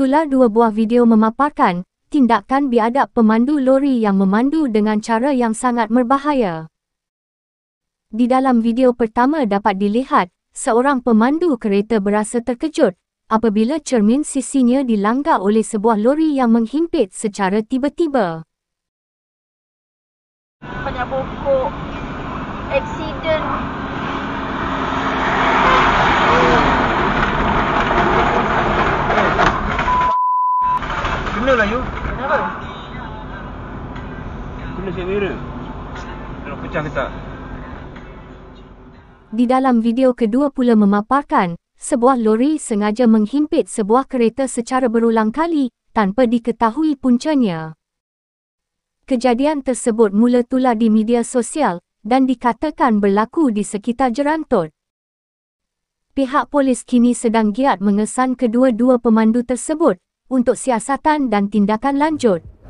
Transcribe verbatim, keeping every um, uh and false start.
Tular dua buah video memaparkan tindakan biadab pemandu lori yang memandu dengan cara yang sangat berbahaya. Di dalam video pertama dapat dilihat, seorang pemandu kereta berasa terkejut apabila cermin sisinya dilanggar oleh sebuah lori yang menghimpit secara tiba-tiba. Banyak pokok, aksiden. Kena lah you. Kenapa? Kena set mirror. Nak pecah ke tak? Di dalam video kedua pula memaparkan, sebuah lori sengaja menghimpit sebuah kereta secara berulang kali tanpa diketahui puncanya. Kejadian tersebut mula tular di media sosial dan dikatakan berlaku di sekitar Jerantut. Pihak polis kini sedang giat mengesan kedua-dua pemandu tersebut untuk siasatan dan tindakan lanjut.